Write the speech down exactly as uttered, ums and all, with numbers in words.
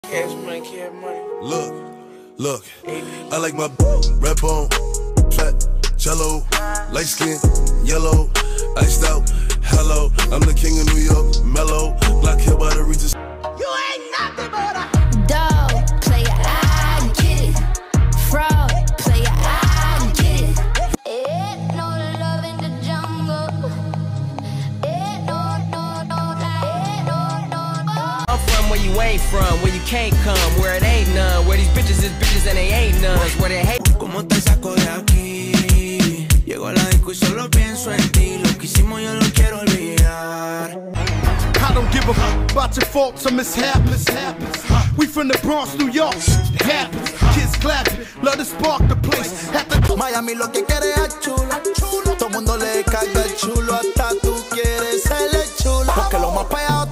Cash money, cash money. Look, look, I like my red bone, fat, jello, light skin, yellow, iced out, hello. I'm the king of New York, mellow, black hair by the Regis. You ain't nothing but a dog player, I get it. Fraud player, I get it. Ain't no love in the jungle. Ain't no, no, no, ain't no, no, no. I'm from where you ain't from, where you can't come, where it ain't none, where these bitches is bitches and they ain't none, where they hate. ¿Cómo te saco de aquí? Llego a la disco y solo pienso en ti. Lo que hicimos yo lo quiero olvidar. I don't give a fuck about your faults or mishaps. We from the Bronx, New York. It happens. Kids clapping, love to spark the place. At the Miami lo que quiere es chulo. Todo mundo le caga el chulo. Hasta tú quieres ser el chulo. Porque lo más pegado